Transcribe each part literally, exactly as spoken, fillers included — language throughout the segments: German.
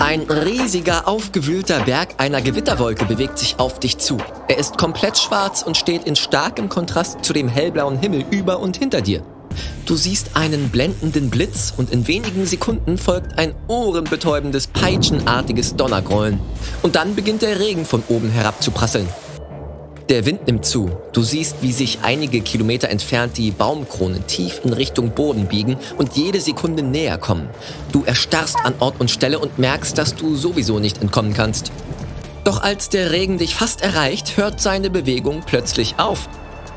Ein riesiger, aufgewühlter Berg einer Gewitterwolke bewegt sich auf dich zu. Er ist komplett schwarz und steht in starkem Kontrast zu dem hellblauen Himmel über und hinter dir. Du siehst einen blendenden Blitz und in wenigen Sekunden folgt ein ohrenbetäubendes, peitschenartiges Donnergrollen. Und dann beginnt der Regen von oben herab zu prasseln. Der Wind nimmt zu. Du siehst, wie sich einige Kilometer entfernt die Baumkronen tief in Richtung Boden biegen und jede Sekunde näher kommen. Du erstarrst an Ort und Stelle und merkst, dass du sowieso nicht entkommen kannst. Doch als der Regen dich fast erreicht, hört seine Bewegung plötzlich auf.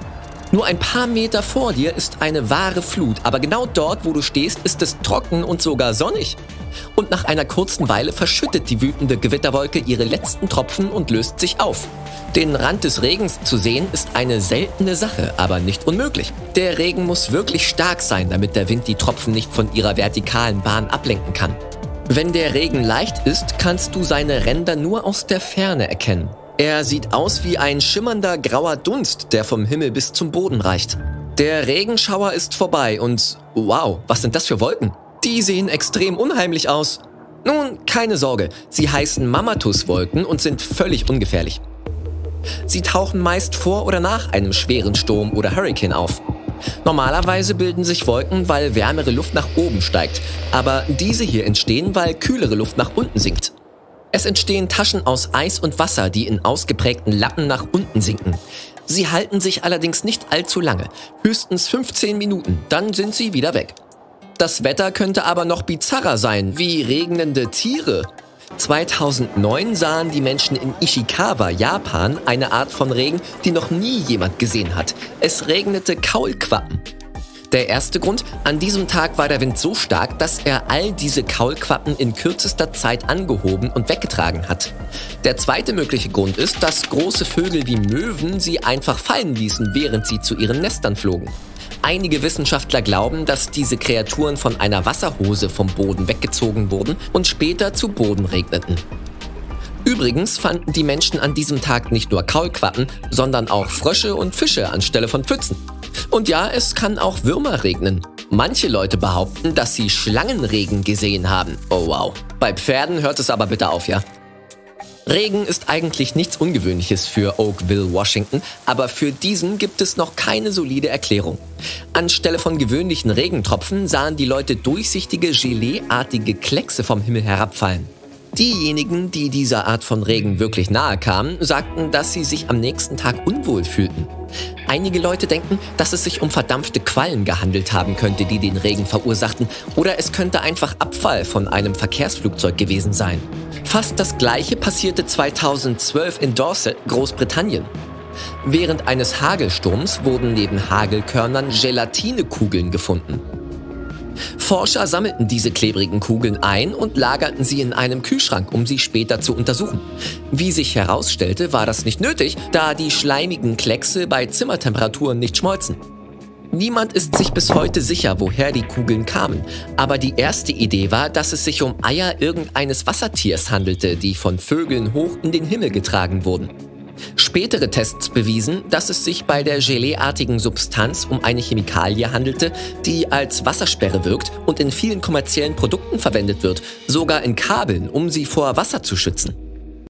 Nur ein paar Meter vor dir ist eine wahre Flut, aber genau dort, wo du stehst, ist es trocken und sogar sonnig. Und nach einer kurzen Weile verschüttet die wütende Gewitterwolke ihre letzten Tropfen und löst sich auf. Den Rand des Regens zu sehen, ist eine seltene Sache, aber nicht unmöglich. Der Regen muss wirklich stark sein, damit der Wind die Tropfen nicht von ihrer vertikalen Bahn ablenken kann. Wenn der Regen leicht ist, kannst du seine Ränder nur aus der Ferne erkennen. Er sieht aus wie ein schimmernder grauer Dunst, der vom Himmel bis zum Boden reicht. Der Regenschauer ist vorbei und wow, was sind das für Wolken? Die sehen extrem unheimlich aus. Nun, keine Sorge, sie heißen Mammatus-Wolken und sind völlig ungefährlich. Sie tauchen meist vor oder nach einem schweren Sturm oder Hurrikan auf. Normalerweise bilden sich Wolken, weil wärmere Luft nach oben steigt, aber diese hier entstehen, weil kühlere Luft nach unten sinkt. Es entstehen Taschen aus Eis und Wasser, die in ausgeprägten Lappen nach unten sinken. Sie halten sich allerdings nicht allzu lange, höchstens fünfzehn Minuten, dann sind sie wieder weg. Das Wetter könnte aber noch bizarrer sein, wie regnende Tiere. zweitausendneun sahen die Menschen in Ishikawa, Japan, eine Art von Regen, die noch nie jemand gesehen hat. Es regnete Kaulquappen. Der erste Grund, an diesem Tag war der Wind so stark, dass er all diese Kaulquappen in kürzester Zeit angehoben und weggetragen hat. Der zweite mögliche Grund ist, dass große Vögel wie Möwen sie einfach fallen ließen, während sie zu ihren Nestern flogen. Einige Wissenschaftler glauben, dass diese Kreaturen von einer Wasserhose vom Boden weggezogen wurden und später zu Boden regneten. Übrigens fanden die Menschen an diesem Tag nicht nur Kaulquappen, sondern auch Frösche und Fische anstelle von Pfützen. Und ja, es kann auch Würmer regnen. Manche Leute behaupten, dass sie Schlangenregen gesehen haben. Oh wow. Bei Pferden hört es aber bitte auf, ja? Regen ist eigentlich nichts Ungewöhnliches für Oakville, Washington, aber für diesen gibt es noch keine solide Erklärung. Anstelle von gewöhnlichen Regentropfen sahen die Leute durchsichtige, Gelee-artige Kleckse vom Himmel herabfallen. Diejenigen, die dieser Art von Regen wirklich nahe kamen, sagten, dass sie sich am nächsten Tag unwohl fühlten. Einige Leute denken, dass es sich um verdampfte Quallen gehandelt haben könnte, die den Regen verursachten, oder es könnte einfach Abfall von einem Verkehrsflugzeug gewesen sein. Fast das Gleiche passierte zweitausendzwölf in Dorset, Großbritannien. Während eines Hagelsturms wurden neben Hagelkörnern Gelatinekugeln gefunden. Forscher sammelten diese klebrigen Kugeln ein und lagerten sie in einem Kühlschrank, um sie später zu untersuchen. Wie sich herausstellte, war das nicht nötig, da die schleimigen Kleckse bei Zimmertemperaturen nicht schmolzen. Niemand ist sich bis heute sicher, woher die Kugeln kamen, aber die erste Idee war, dass es sich um Eier irgendeines Wassertiers handelte, die von Vögeln hoch in den Himmel getragen wurden. Spätere Tests bewiesen, dass es sich bei der Geleeartigen Substanz um eine Chemikalie handelte, die als Wassersperre wirkt und in vielen kommerziellen Produkten verwendet wird, sogar in Kabeln, um sie vor Wasser zu schützen.